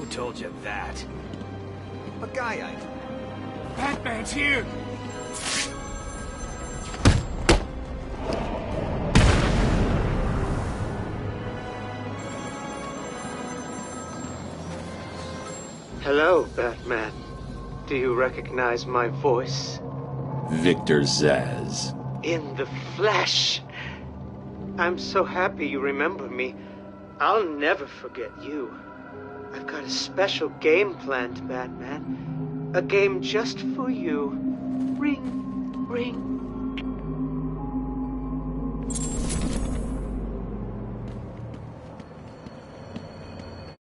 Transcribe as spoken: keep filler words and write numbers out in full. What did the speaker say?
Who told you that? A guy I know. Batman's here! Hello, Batman. Do you recognize my voice? Victor Zsasz. In the flesh. I'm so happy you remember me. I'll never forget you. I've got a special game planned, Batman. A game just for you. Ring, ring,